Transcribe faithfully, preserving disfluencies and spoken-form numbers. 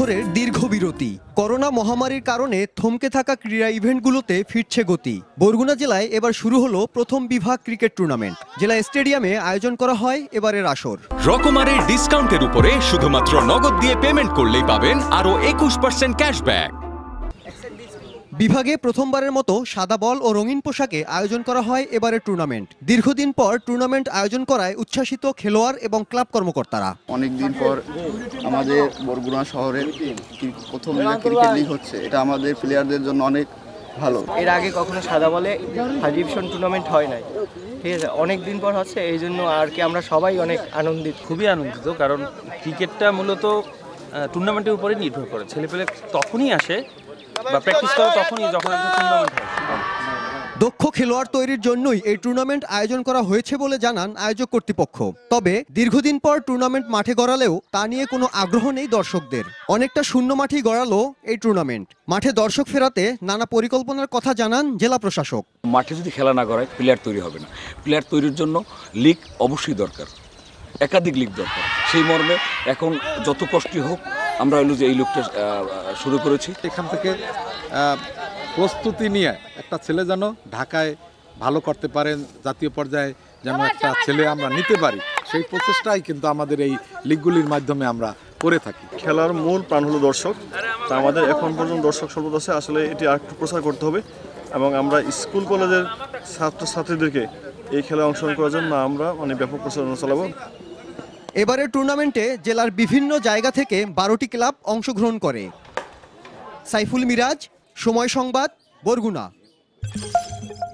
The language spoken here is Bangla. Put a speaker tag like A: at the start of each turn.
A: বছরের দীর্ঘ বিরতি। করোনা মহামারীর কারণে থমকে থাকা ক্রীড়া ইভেন্টগুলোতে ফিরছে গতি। বরগুনা জেলায় এবার শুরু হলো প্রথম বিভাগ ক্রিকেট টুর্নামেন্ট। জেলা স্টেডিয়ামে আয়োজন করা হয় এবারের আসর।
B: রকমারের ডিসকাউন্টের উপরে শুধুমাত্র নগদ দিয়ে পেমেন্ট করলেই পাবেন আরো একুশ পার্সেন্ট ক্যাশব্যাক।
A: বিভাগে প্রথমবারের মতো সাদা বল ও রঙিন পোশাকে আয়োজন করা হয় এবারের টুর্নামেন্ট। দীর্ঘদিন পর টুর্নামেন্ট আয়োজন করায় উচ্ছ্বাসিত খেলোয়াড় এবং ক্লাব কর্মকর্তারা।
C: অনেকদিন পর আমাদের বরগুনা শহরের প্রথম ক্রিকেট লিগ হচ্ছে, এটা আমাদের প্লেয়ারদের জন্য অনেক ভালো।
D: এর আগে কখনো সাদা বলে ফার্স্ট ডিভিশন টুর্নামেন্ট হয় নাই, ঠিক আছে, অনেক দিন পর হচ্ছে, এই জন্য আর কি আমরা সবাই অনেক আনন্দিত,
E: খুবই আনন্দিত। কারণ ক্রিকেটটা মূলত টুর্নামেন্টের উপরে নির্ভর করে। ছেলেপেলে তখনই আসে বা প্র্যাকটিস করে তখনই যখন একটা টুর্নামেন্ট হয়।
A: দক্ষ খেলোয়াড় তৈরির জন্যই এই টুর্নামেন্ট আয়োজন করা হয়েছে বলে জানান আয়োজক কর্তৃপক্ষ। তবে দীর্ঘদিন পর টুর্নামেন্ট মাঠে গড়ালেও তা নিয়ে কোনো আগ্রহ নেই দর্শকদের। অনেকটা শূন্য মাঠেই গড়ালো এই টুর্নামেন্ট। মাঠে দর্শক ফেরাতে নানা পরিকল্পনার কথা জানান জেলা প্রশাসক।
F: মাঠে যদি খেলা না করায় প্লেয়ার তৈরি হবে না। প্লেয়ার তৈরির জন্য লিগ অবশ্যই দরকার, একাধিক লিগ দরকার। সেই মর্মে এখন যত কষ্টই হোক আমরা হলো যে এই লিগটা শুরু করেছি।
G: এখান থেকে প্রস্তুতি নিয়ে একটা ছেলে যেন ঢাকায় ভালো করতে পারেন, জাতীয় পর্যায়ে যেন একটা ছেলে আমরা নিতে পারি, সেই প্রচেষ্টাই কিন্তু আমাদের এই লিগগুলির মাধ্যমে আমরা করে থাকি।
H: খেলার মূল প্রাণ হলো দর্শক। তা আমাদের এখন পর্যন্ত দর্শক স্বল্পতা আছে, আসলে এটি আরেকটু প্রচার করতে হবে এবং আমরা স্কুল কলেজের ছাত্রছাত্রীদেরকে এই খেলায় অংশগ্রহণ করার জন্য আমরা মানে ব্যাপক প্রচারণা চালাবো।
A: এবারের টুর্নামেন্টে জেলার বিভিন্ন জায়গা থেকে বারোটি ক্লাব অংশগ্রহণ করে। সাইফুল মিরাজ, সময় সংবাদ, বরগুনা।